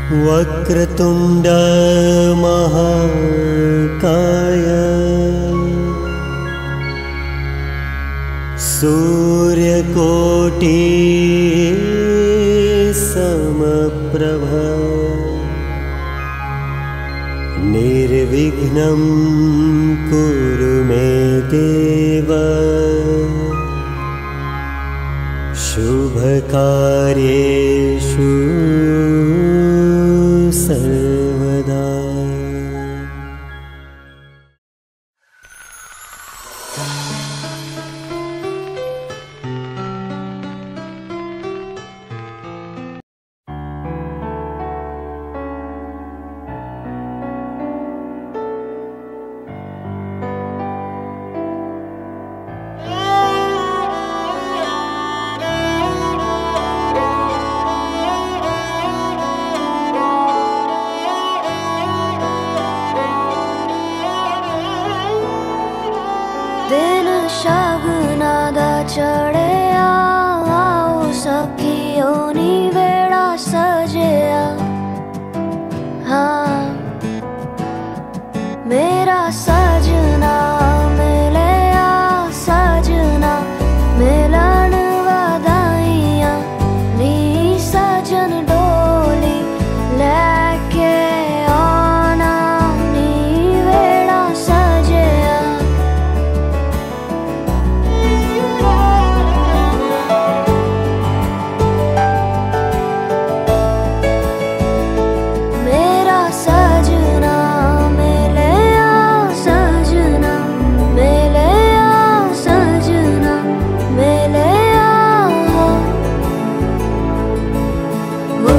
वक्रतुंड महाकाय सूर्यकोटि समप्रभ निर्विघ्नं कुरु मे देव शुभकार्येषु सर्वदा। दिन शगुना दा चढ़िया आओ सखियो नी वेड़ा सजिया। हाँ मेरा सजना मिलिया सजना मिलन वधाइयां नी सजन डोली लेके आना नी वेड़ा सजिया। मेरा सजना मिलिया सजना मिलिया सजना मिलिया वो।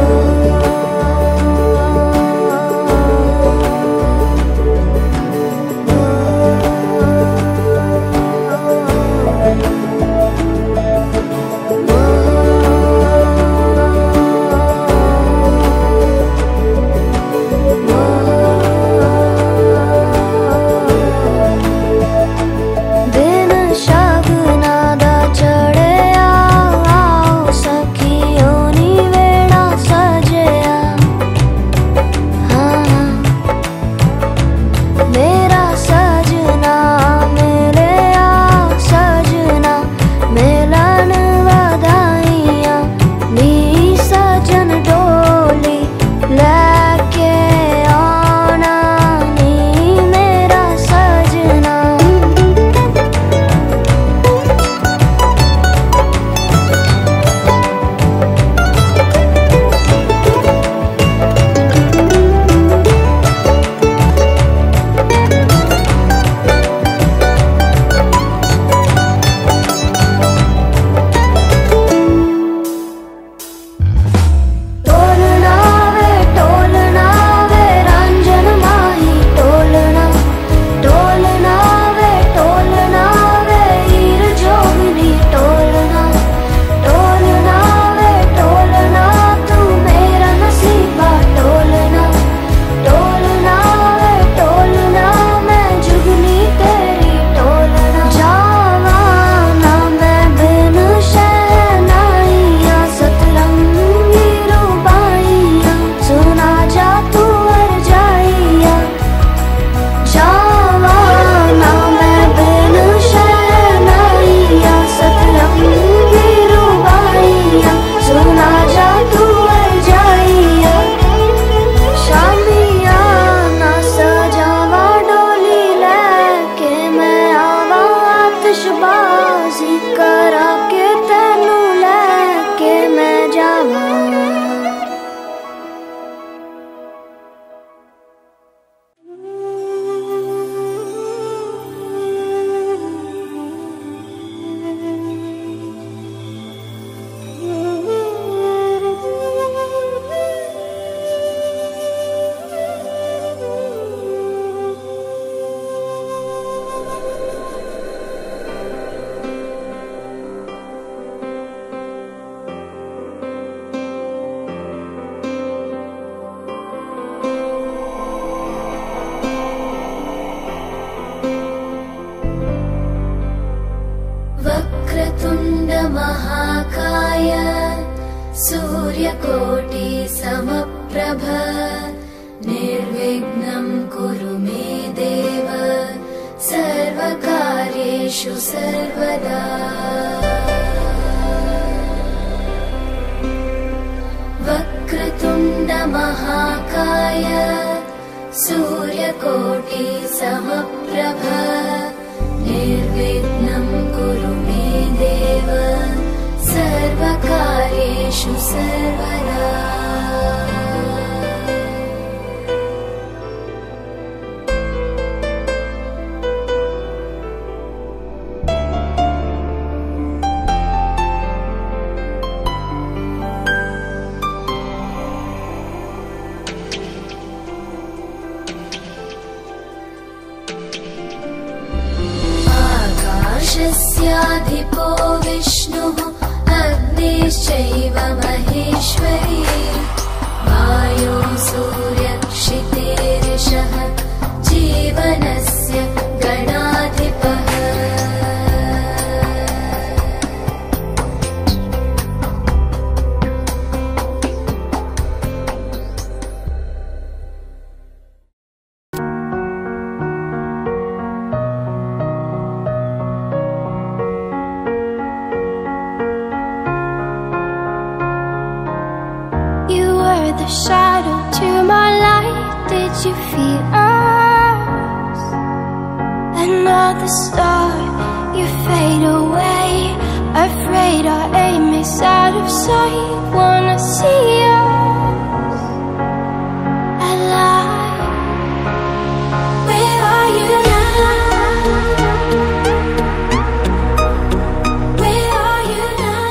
दिन शगुना दा चढ़िया आओ सखियो नी वेड़ा सजिया। हाँ मेरा सजना मिलिया सजना मिलन वधाइयां नी सजन डोली लेके आना नी मेरा सजना। टोलना वे रंजन माही टोलना टोलना वे हीर जोगनी टोलना टोलना वे टोलना तू मेरा नसीबा टोलना टोलना वे टोलना मैं जुगनी तेरी टोलना। जावा ना मैं बिन शहनाइयां सतरंगी रूबाइयां सुना जा तू हर जाइया। जावा ना मैं बिन शहनाइयां सतरंगी रूबाइयां सुना जा तू हर जाइया। शामिया ना सजावा डोली लेके मैं आवा आतिशबाजी करा के तेनू लेके मैं जावा। सूर्यकोटि समप्रभ समप्रभ निर्विघ्नं कुरु मे देव सर्वकार्येषु सर्वदा। वक्रतुण्ड महाकाय सूर्यकोटि समप्रभ निर्विघ्नं कुरु मे देव सर्वकार्येषु सर्वदा। आकाशस्याधिपो विष्णुः अग्निश्चैव महेश्वरी वायो सूर्यक्षितेरिषः जीवनस्य गणाधिपः। The shadow to my light, did you feel us? Another star, you fade away. Afraid our aim is out of sight. Wanna see us alive. Where are you now? Where are you now?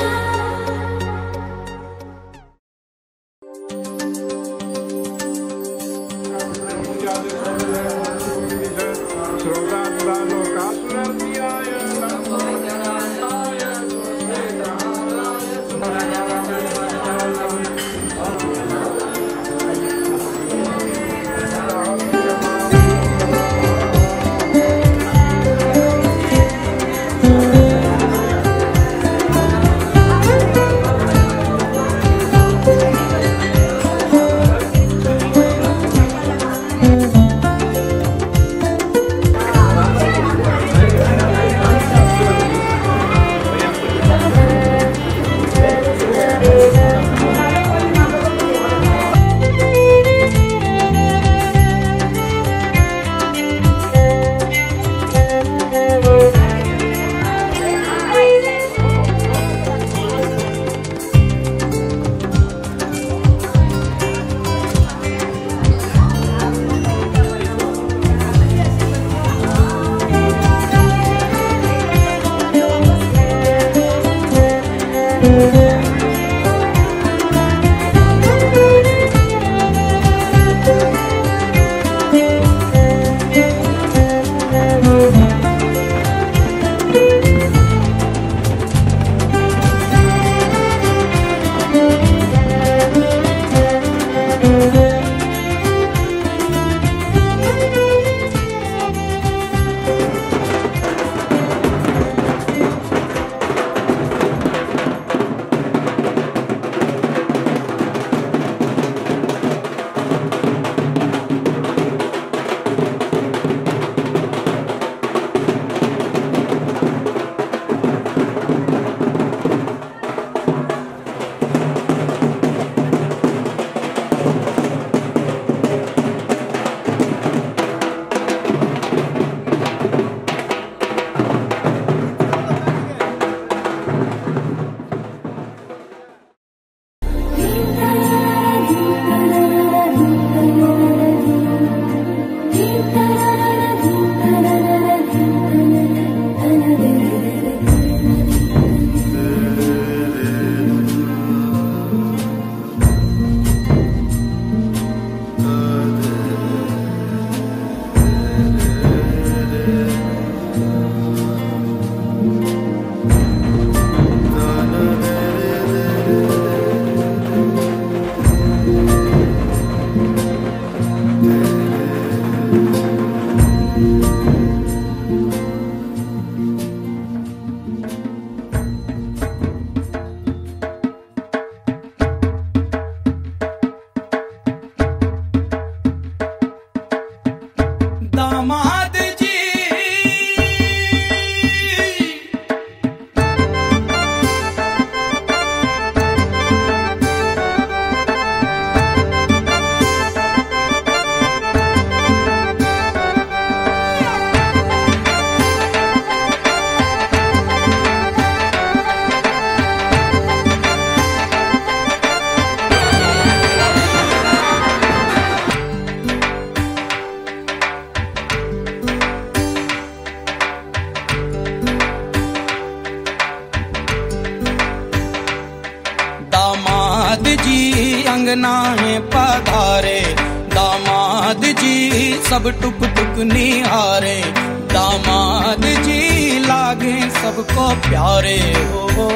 सब टुक टुक निहारे, दामाद जी लागे सबको प्यारे हो।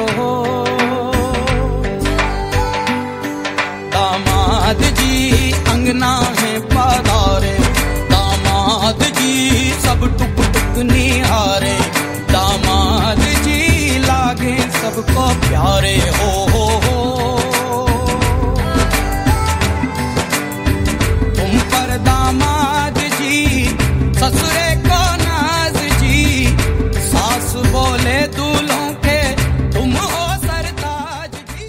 दामाद जी अंगना है पधारे, दामाद जी सब टुक टुक निहारे, दामाद जी लागे सबको प्यारे हो। तुम पर दामाद जी ससुरे को नाज जी, सास बोले दूल्हों के तुम हो सरताज जी।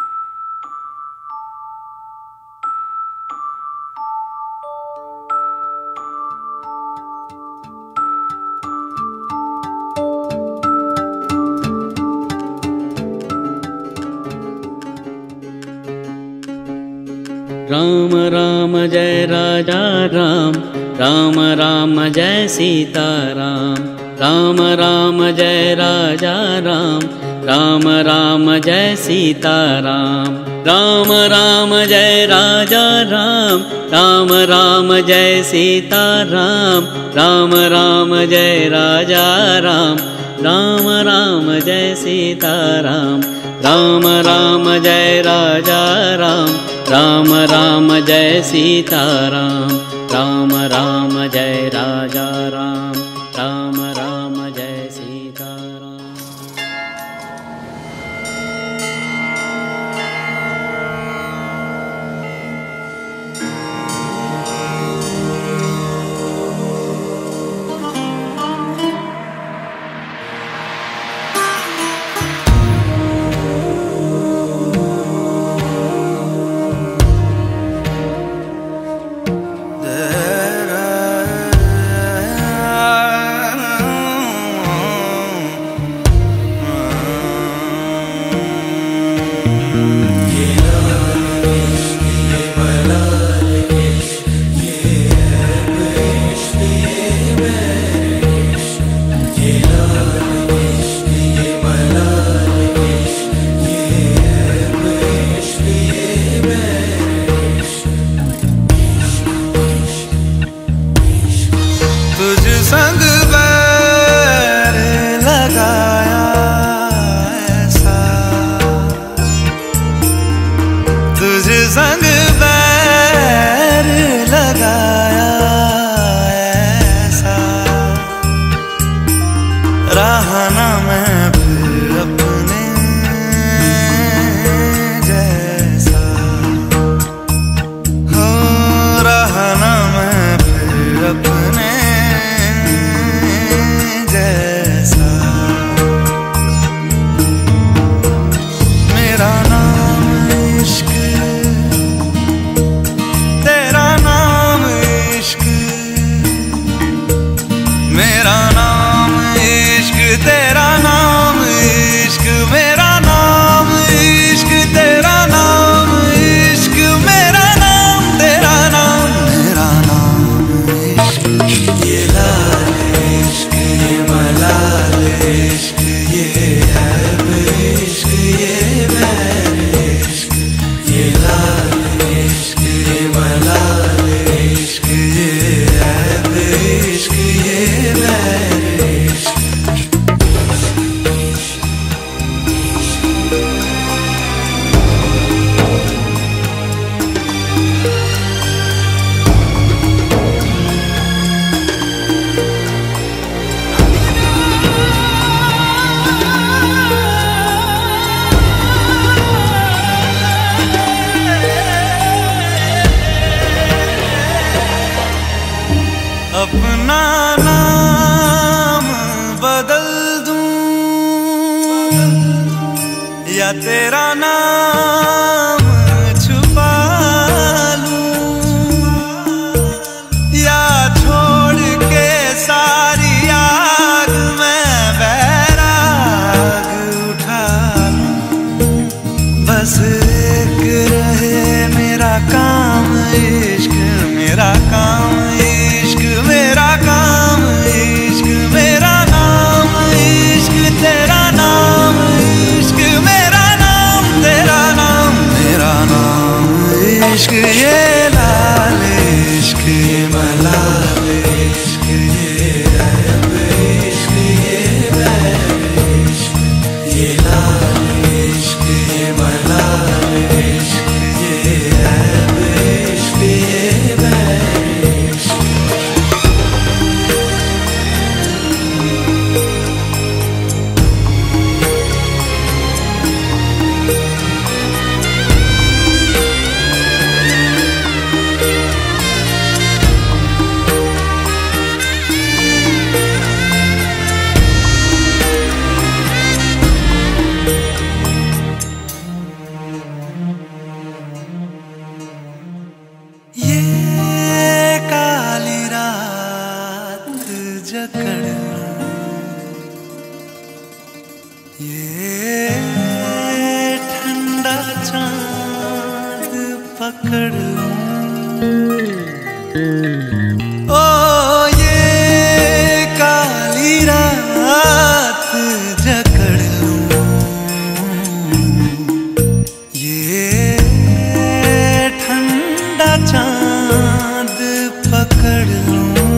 राम राम जय राजा राम, राम राम जय सीता राम, राम राम जय राजा राम, राम राम जय सीता राम, राम राम जय राजा राम, राम राम जय सीता राम, राम राम जय राजा राम, राम राम जय सीता राम, राम राम जय राजा राम, राम राम जय सीता राम, राम राम जय राजा राम, राम राम जय सीता राम। ओ ये काली रात जकड़ लूं, ये ठंडा चांद पकड़ लूं,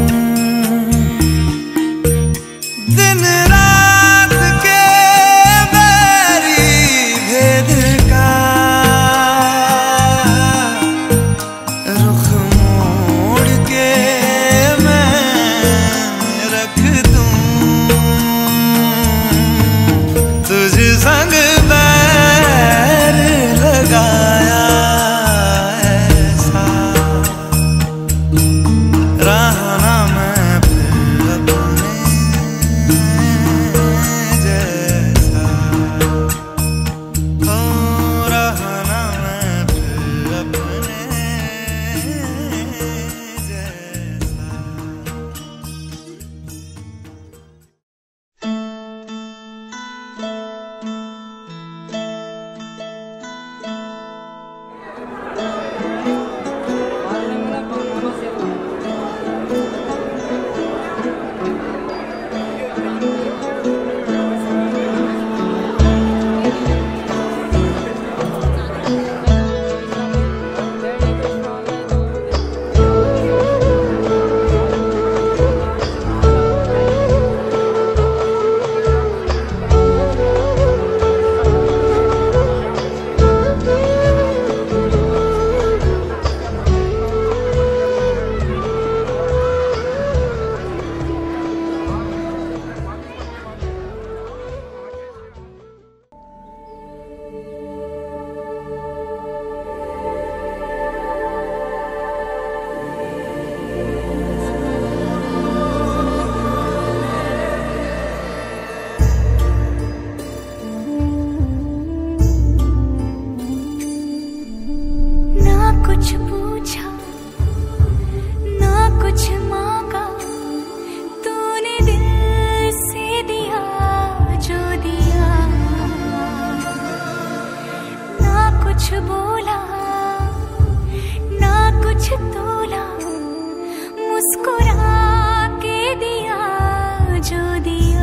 दिन रात के बैरी भेद का रुख मोड़ के मैं रख दूं, तुझ संग बैर लगाया ऐसा रहना मैं फिर अपने जैसा, हो रहना मैं फिर अपने जैसा। ना कुछ पूछा ना कुछ मांगा, तूने दिल से दिया जो दिया, ना कुछ बोला ना कुछ तोला, मुस्कुरा के दिया जो दिया,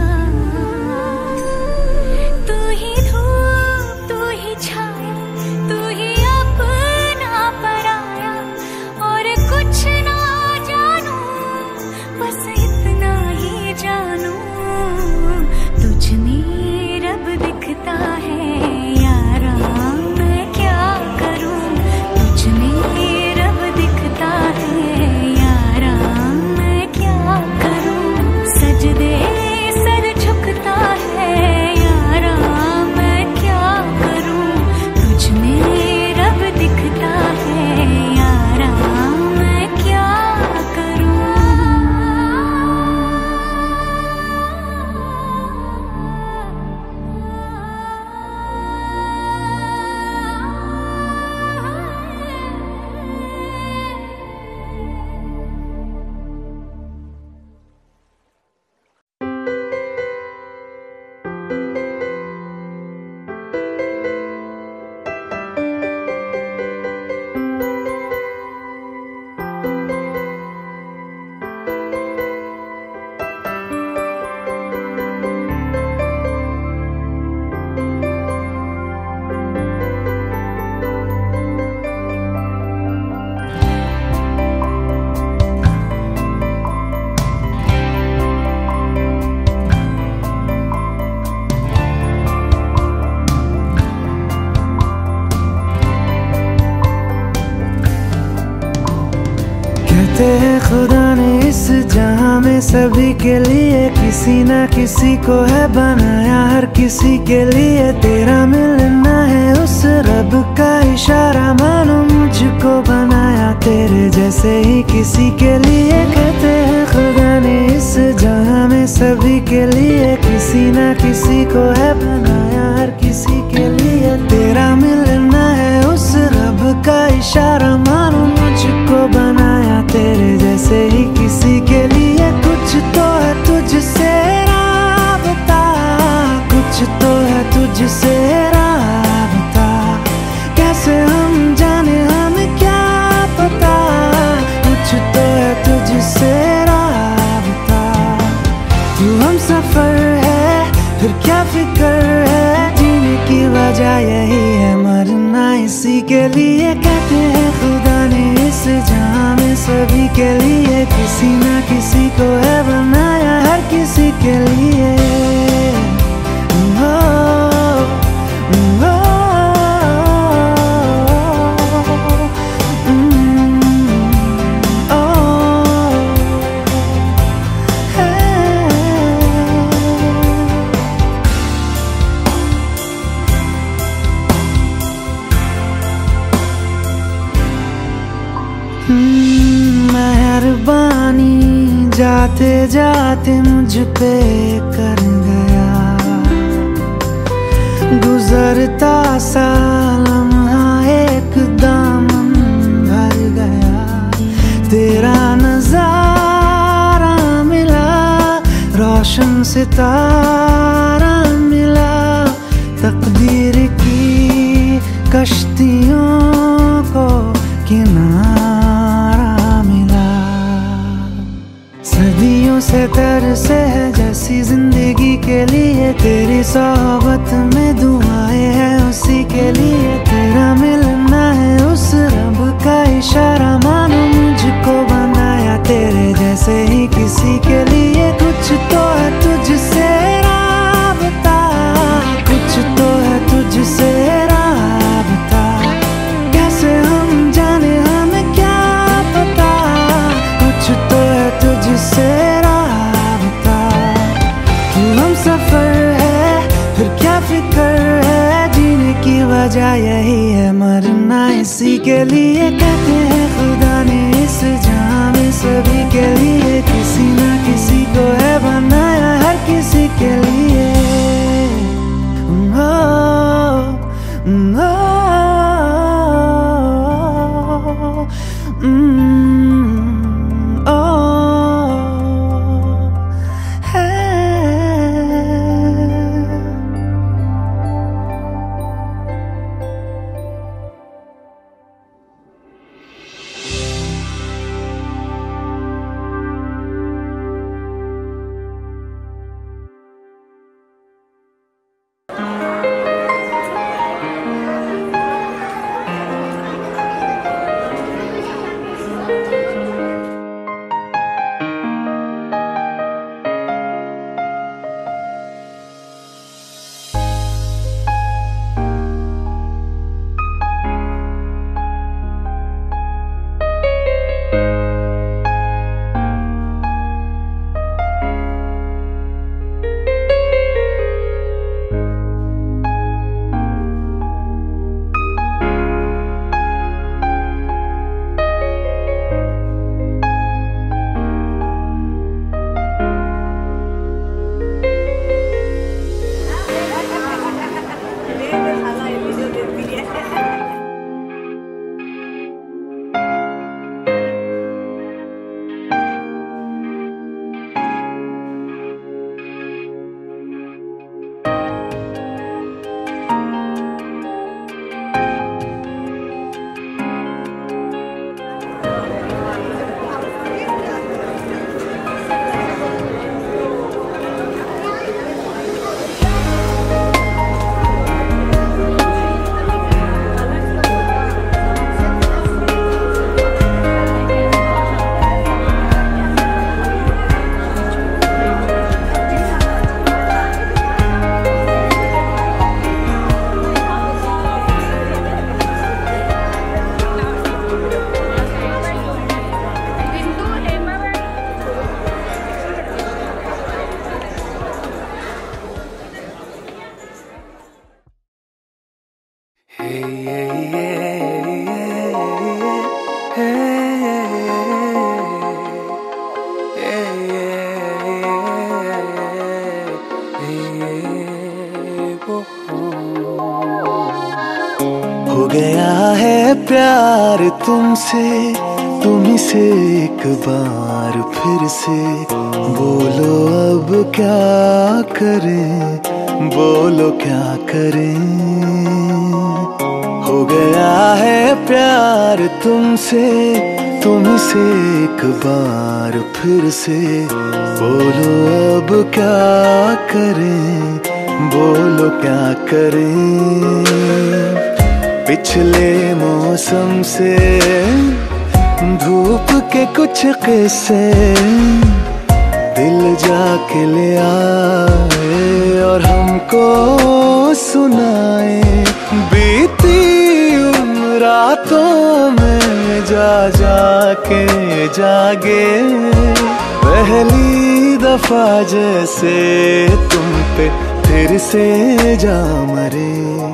तू ही धूप तू ही छाया, तू ही अपना पराया, और कुछ ना जानू बस इतना ही जानू, तुझ में रब दिखता है यारा, मैं क्या करूं, तुझ में रब दिखता है यारा, मैं क्या करूं, सजदे सर झुकता है यारा, मैं क्या करूं, तुझ में रब दिखता है यारा, मैं क्या करूं। कहते हैं खुदा ने इस जहां में सभी के लिए किसी ना किसी को है बनाया, हर किसी के लिए तेरा मिलना है उस रब का इशारा, मानो मुझको बनाया तेरे जैसे ही किसी के लिए। कहते हैं खुदा ने इस जहां में सभी के लिए किसी ना किसी को है बनाया, हर किसी के लिए तेरा मिलना है उस रब का इशारा, मानो मुझको बनाया तेरे जैसे ही किसी के लिए। कुछ तो है तुझसे राबता, कुछ तो है तुझसे राबता, कैसे हम जाने हमें क्या पता। क्या फिक्र है, जीने की वजह यही है, मरना इसी के लिए। कहते हैं खुदा ने इस जहां में सभी के लिए किसी ना किसी को है बनाया, हर किसी के लिए। मेहरबानी जाते जाते मुझ पे कर गया, गुजरता सा लम्हा एकदम भर गया। तेरा नजारा मिला, रोशन सितारा मिला, तकदीर की कश्तियों को किनारा मिला। सदियों से तरसे है जैसी जिंदगी के लिए, तेरी सोहबत में दुआएं हैं उसी के लिए। तेरा मिलना है उस रब का इशारा, मानो मुझको बनाया तेरे जैसे ही किसी के लिए। कुछ तो है तुझसे राबता, कुछ तो है तुझसे राबता, कैसे हम जाने हमें क्या पता। कुछ तो है तुझसे राबता, तू हम सफर है फिर क्या फिक्र है, जीने की वजह यही है, मरना इसी के लिए। कहते हैं खुदा ने इस जहां में सभी के लिए किसी ना किसी को है बनाया, हर किसी के लिए। हो गया है प्यार तुमसे, तुम्ही से एक बार फिर से। बोलो अब क्या करें, बोलो क्या करें। हो गया है प्यार तुमसे, तुम्ही से एक बार फिर से। बोलो अब क्या करें, बोलो क्या करें, पिछले मौसम से धूप के कुछ किस्से दिल जाके ले आए और हमको सुनाए। बीती उन रातों में जा जाके जागे, पहली दफा जैसे तुम पे फिर से जा मरे।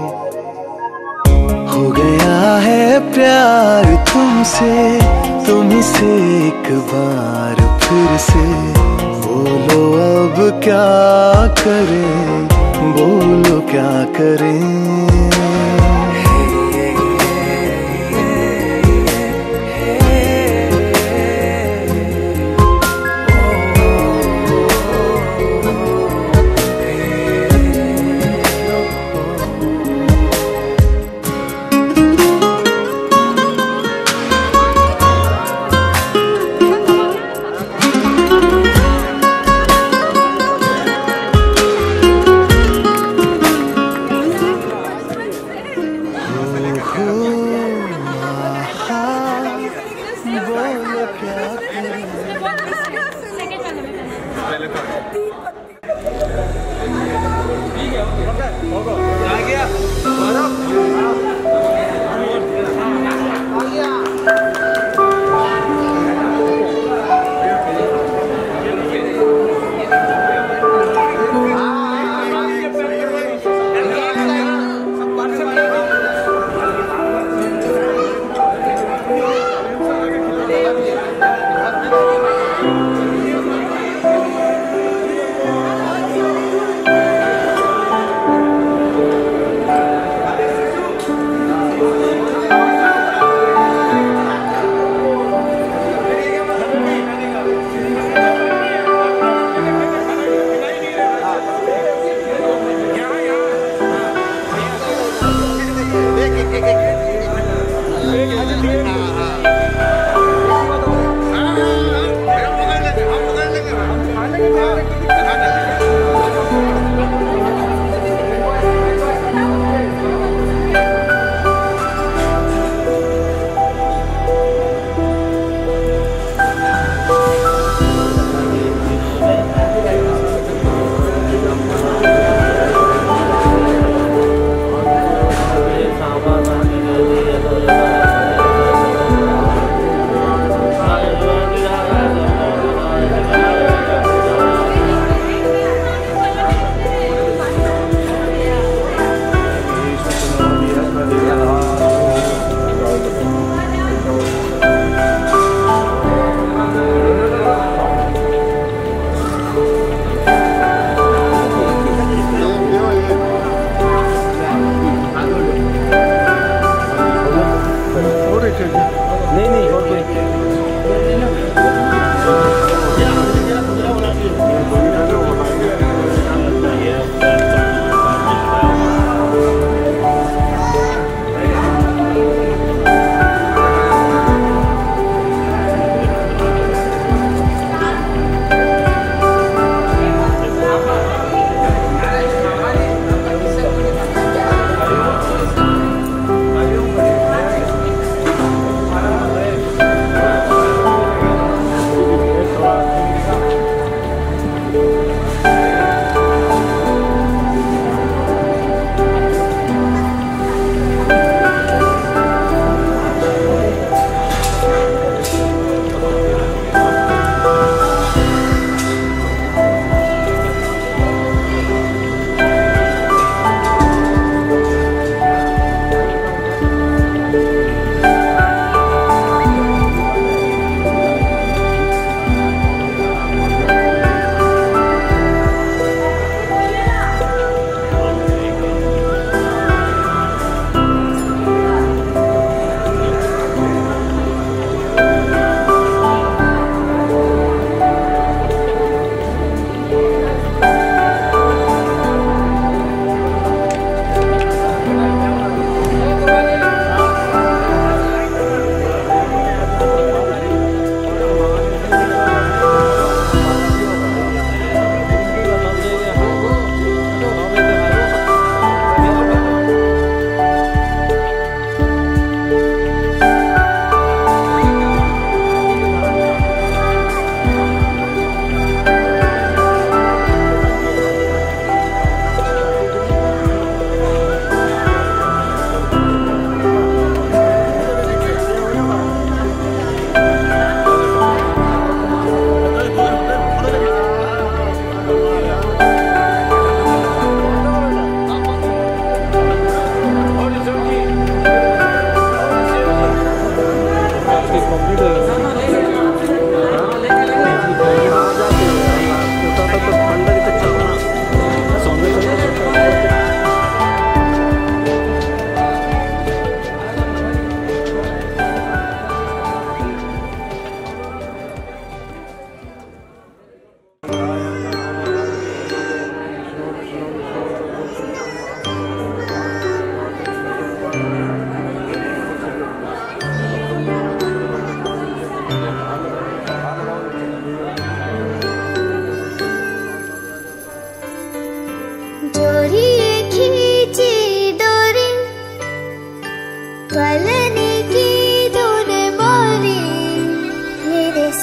हो गया है प्यार तुमसे, तुम्हीं से एक बार फिर से। बोलो अब क्या करें, बोलो क्या करें।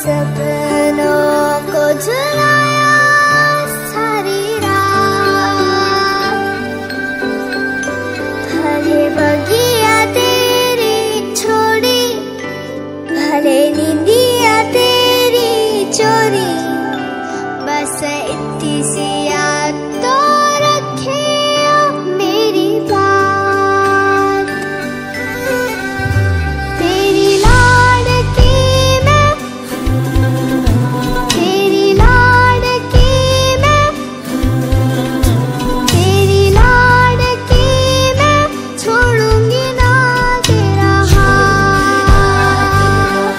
सपनों को झुलाया सारी रात, भले बगिया तेरी छोड़ी, भले नींदिया तेरी चोरी, बस इतनी सी याद तो रखे मेरी बात। तेरी लाडकी मैं, तेरी लाडकी मैं, तेरी लाडकी मैं, छोड़ूंगी ना तेरा हाथ।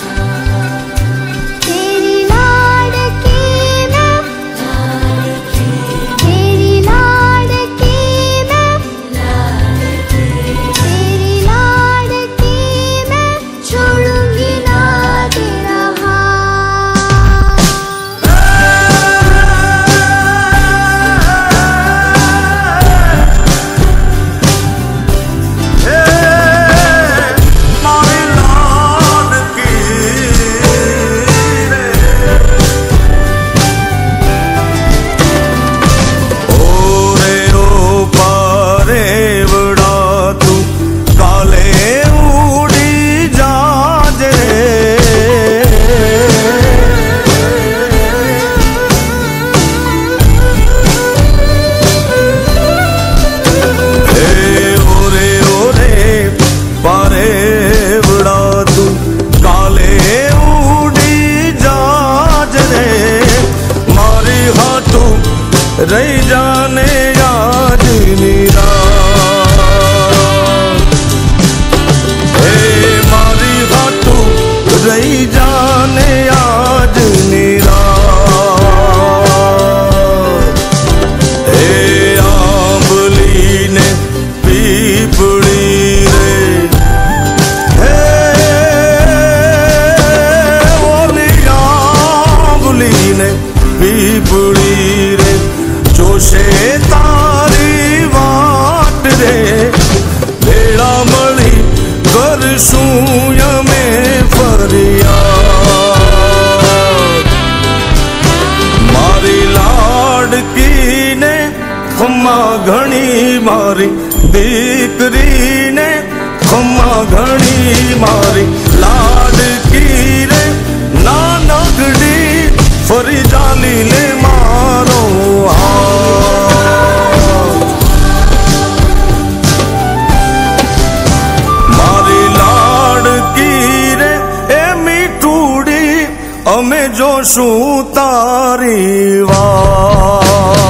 तेरी लाडकी मैं, तेरी लाडकी मैं, तेरी लाडकी मैं, छोड़ूंगी ना तेरा हाथ। रही जाने आज निराश, हे मारी हाथू रही जाने आज निराश। हे आंबली ने पीपड़ी रे, हे ओली आंबली ने पीपड़ी रे, जोशे तारी वाट रे, भेड़ा मળી करसूं यमे फरियाद। मारी लाडकी ने खम्मा घणी, मारी दीकरी ने खम्मा घणी, मारी लाडकी रे नानकड़ी फरी जाली ले मारो हाथ। मारी लाडकी रे ए मीठूड़ी, अमे जोशू तारी वात।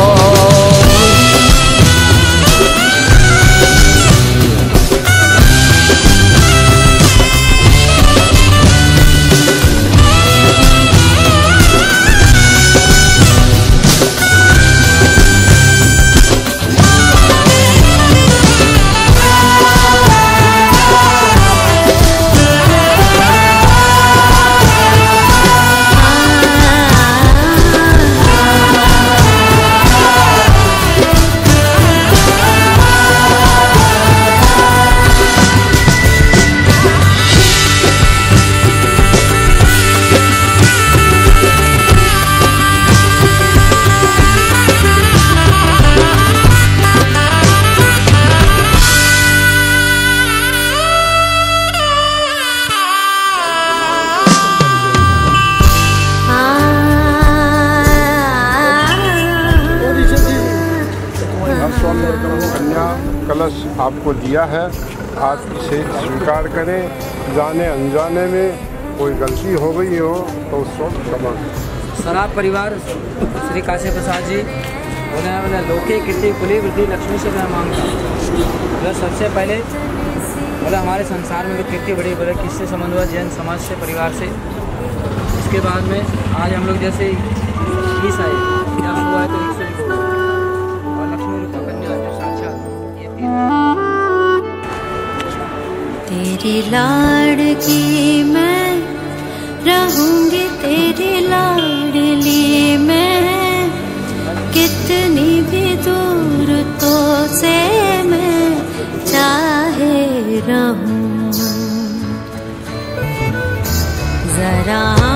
कन्या कलश आपको दिया है, आप इसे स्वीकार करें। जाने अनजाने में कोई गलती हो गई हो तो उस वक्त क्षमा। सराफ परिवार श्री काशी प्रसाद जी बोले लोके कीर्ति कुली वृद्धि लक्ष्मी से मैं मांगता हूँ। मतलब सबसे पहले मतलब हमारे संसार में जो कीर्ति बड़ी बड़े किससे संबंध हुआ, जैन समाज से, परिवार से। इसके बाद में आज हम लोग जैसे ईस आए या हुआ है तो ईश्वरी को और लक्ष्मी रूपा कन्या जो साक्षात ये तेरी लाडकी मैं रहूंगी, तेरी लाडली मैं, कितनी भी दूर तो से मैं चाहे रहूं। जरा